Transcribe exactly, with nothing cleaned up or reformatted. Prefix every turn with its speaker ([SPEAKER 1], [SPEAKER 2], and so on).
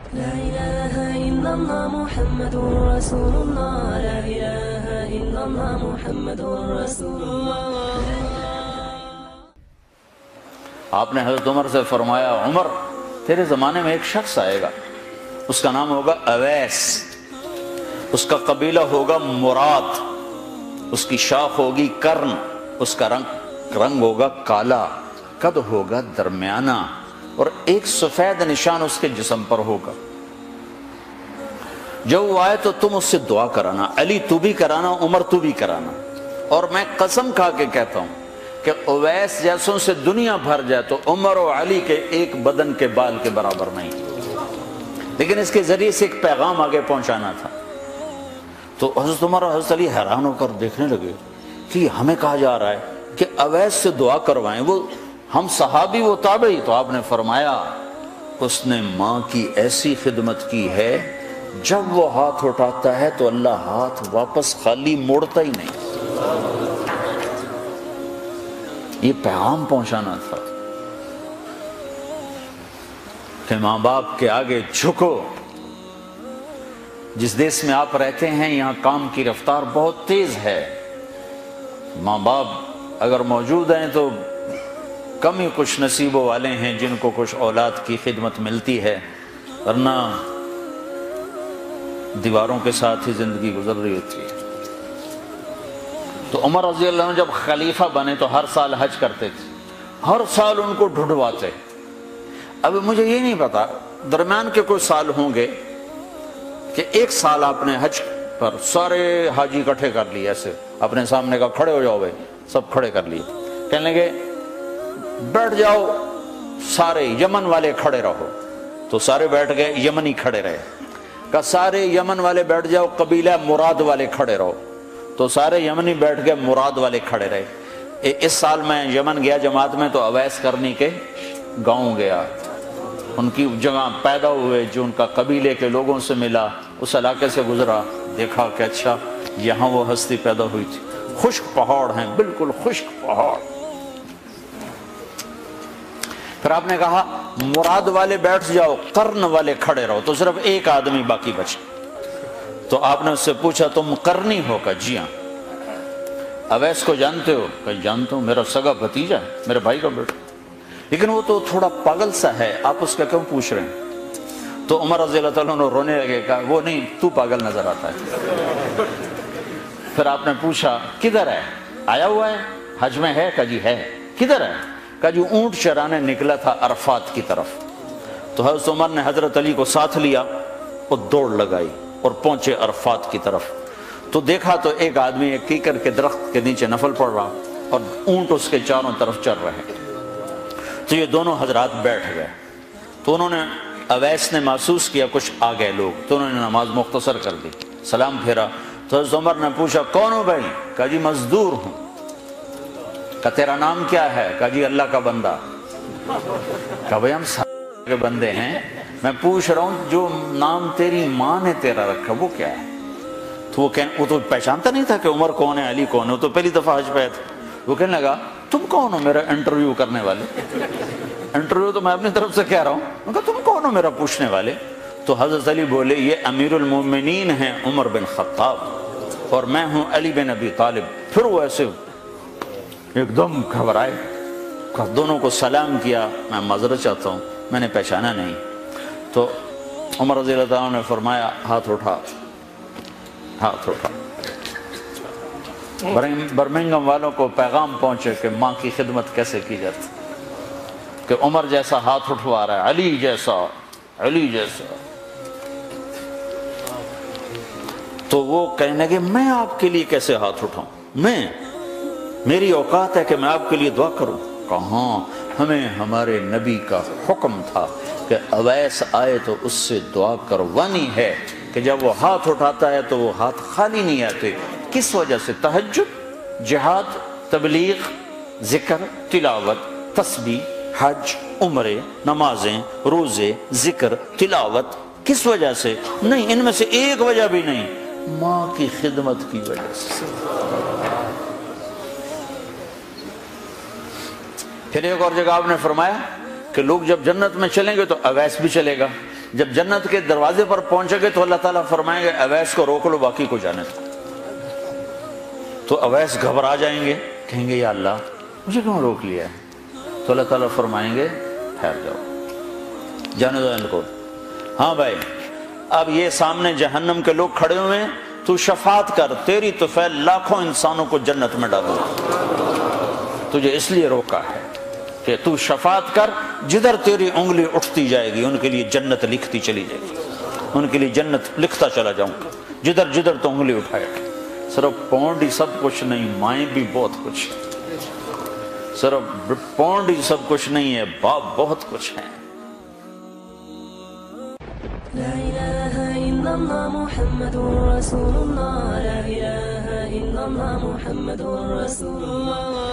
[SPEAKER 1] لا إله إلا الله محمد رسول الله لا إله إلا الله محمد رسول الله.
[SPEAKER 2] آپ نے حضرت عمر سے فرمایا عمر تیرے زمانے میں ایک شخص آئے گا، اس کا نام ہوگا اویس، اس کا قبیلہ ہوگا مراد، اس کی شاخ ہوگی کرن، اس کا رنگ رنگ ہوگا کالا، قد ہوگا درمیانہ، اور ایک سفید نشان اس کے جسم پر ہوگا. جب وہ آئے تو تم اس سے دعا کرانا، علی تو بھی کرانا، عمر تو بھی کرانا. اور میں قسم کھا کے کہتا ہوں کہ اویس جیسوں سے دنیا بھر جائے تو عمر و علی کے ایک بدن کے بال کے برابر نہیں. لیکن اس کے ذریعے سے ایک پیغام آگے پہنچانا تھا. تو حضرت عمر اور حضرت علی حیران ہو کر دیکھنے لگے کہ ہمیں کہا جا رہا ہے کہ اویس سے دعا کروائیں، وہ ہم صحابی وہ تابعی. تو آپ نے فرمایا اس نے ماں کی ایسی خدمت کی ہے، جب وہ ہاتھ اٹھاتا ہے تو اللہ ہاتھ واپس خالی موڑتا ہی نہیں. یہ پیغام پہنچانا تھا کہ ماں باپ کے آگے جھکو. جس دیش میں آپ رہتے ہیں یہاں کام کی رفتار بہت تیز ہے. ماں باپ اگر موجود ہیں تو کم ہی کچھ نصیبوں والے ہیں جن کو کچھ اولاد کی خدمت ملتی ہے، ورنہ دیواروں کے ساتھ ہی زندگی گزر رہی ہوتی ہے. تو عمر رضی اللہ عنہ جب خلیفہ بنے تو ہر سال حج کرتے تھے، ہر سال ان کو ڈھونڈواتے. اب مجھے یہ نہیں پتا درمیان کے کوئی سال ہوں گے کہ ایک سال آپ نے حج پر سارے حاجی اکٹھے کر لیے، ایسے اپنے سامنے کا کھڑے ہو جاؤ بھائی، سب کھڑے کر لیے. کہنے لگے بیٹھ جاؤ سارے یمن والے کھڑے رہو، تو سارے بیٹھ گئے، یمنی کھڑے رہے. کہ سارے یمن والے بیٹھ جاؤ، قبیلہ مراد والے کھڑے رہو، تو سارے یمنی بیٹھ گئے، مراد والے کھڑے رہے. اس سال میں یمن گیا جماعت میں تو اویس کرنی کے گاؤں گیا، ان کی جگہ پیدا ہوئے، جو ان کا قبیلے کے لوگوں سے ملا، اس علاقے سے گزرا، دیکھا کہ اچھا یہاں وہ ہستی پیدا ہوئی تھی. خشک پہاڑ ہیں، بالکل خشک پہاڑ. پھر آپ نے کہا مراد والے بیٹھ جاؤ، قرن والے کھڑے رہو، تو صرف ایک آدمی باقی بچا. تو آپ نے اس سے پوچھا تم قرنی ہو؟ کہ جی ہاں. اویس کو جانتے ہو؟ کہ جانتا ہوں، میرا سگا بھتیجا ہے، میرے بھائی کا بیٹا، لیکن وہ تو تھوڑا پاگل سا ہے، آپ اس کا کیوں پوچھ رہے ہیں؟ تو عمر رضی اللہ تعالیٰ عنہ رونے لگے. کہا وہ نہیں، تو پاگل نظر آتا ہے. پھر آپ نے پوچھا کدھر ہے؟ آیا ہوا ہے حج میں ہے؟ کہ جی ہے. کدھر ہے؟ کہ جو اونٹ چرانے نکلا تھا عرفات کی طرف. تو حضرت عمر نے حضرت علی کو ساتھ لیا اور دوڑ لگائی اور پہنچے عرفات کی طرف. تو دیکھا تو ایک آدمی ایک کیکر کے درخت کے نیچے نفل پڑھ رہا اور اونٹ اس کے چاروں طرف چل رہے ہیں. تو یہ دونوں حضرات بیٹھ گئے. تو انہوں نے اویس نے محسوس کیا کچھ آ گئے لوگ، تو انہوں نے نماز مختصر کر دی، سلام پھیرا. تو حضرت عمر نے پوچھا کون ہو بھائی؟ کہا جی مزدور ہوں. کہا تیرا نام کیا ہے؟ کہا جی اللہ کا بندہ. کہا بھائی ہم سارے کے بندے ہیں، میں پوچھ رہا ہوں جو نام تیری ماں نے تیرا رکھا وہ کیا ہے؟ تو وہ کہنے وہ تو پہچانتا نہیں تھا کہ عمر کون ہے، علی کون ہے، وہ تو پہلی دفعہ حج پہ آیا تھا. وہ کہنے لگا تم کون ہو میرا انٹرویو کرنے والے؟ انٹرویو تو میں اپنی طرف سے کہہ رہا ہوں. میں کہا تم کون ہو میرا پوچھنے والے؟ تو حضرت علی بولے یہ امیر المومنین ہیں عمر بن خطاب اور میں ہوں علی بن ابی طالب. پھر وہ ایسے ایک دم گھبرائے، دونوں کو سلام کیا، میں معذرت چاہتا ہوں میں نے پہچانا نہیں. تو عمر رضی اللہ عنہ نے فرمایا ہاتھ اٹھا، ہاتھ اٹھا. برمنگم والوں کو پیغام پہنچے کہ ماں کی خدمت کیسے کی جاتی، کہ عمر جیسا ہاتھ اٹھوا رہا ہے، علی جیسا، علی جیسا. تو وہ کہنے لگے میں آپ کے لیے کیسے ہاتھ اٹھاؤں، میں میری اوقات ہے کہ میں آپ کے لیے دعا کروں. کہاں، ہمیں ہمارے نبی کا حکم تھا کہ اویس آئے تو اس سے دعا کروانی ہے، کہ جب وہ ہاتھ اٹھاتا ہے تو وہ ہاتھ خالی نہیں آتے. کس وجہ سے؟ تہجد، جہاد، تبلیغ، ذکر، تلاوت، تسبیح، حج، عمرے، نمازیں، روزے، ذکر، تلاوت. کس وجہ سے؟ نہیں، ان میں سے ایک وجہ بھی نہیں، ماں کی خدمت کی وجہ سے. پھر ایک اور جگہ آپ نے فرمایا کہ لوگ جب جنت میں چلیں گے تو اویس بھی چلے گا. جب جنت کے دروازے پر پہنچے گے تو اللہ تعالیٰ فرمائیں گے اویس کو روک لو، باقی کو جانے دو۔ تو اویس گھبرا جائیں گے، کہیں گے یا اللہ مجھے کیوں روک لیا ہے؟ تو اللہ تعالیٰ فرمائیں گے ٹھہر جاؤ، جانے دو ان کو۔ ہاں بھائی اب یہ سامنے جہنم کے لوگ کھڑے ہوئے ہیں، تو شفاعت کر، تیری طفیل لاکھوں انسانوں کو جنت میں ڈالو، تجھے اس لیے روکا ہے کہ تو شفاعت کر، جدھر تیری انگلی اٹھتی جائے گی ان کے لیے جنت لکھتی چلی جائے گی، ان کے لیے جنت لکھتا چلا جاؤں گا جدھر جدھر تو انگلی اٹھائے گا۔ صرف پونڈ ہی سب کچھ نہیں، مائیں بھی بہت کچھ ہے، صرف پونڈ ہی سب کچھ نہیں ہے، باپ بہت کچھ ہے۔
[SPEAKER 1] لا إله إلا الله محمد رسول الله، لا إله إلا الله محمد رسول الله۔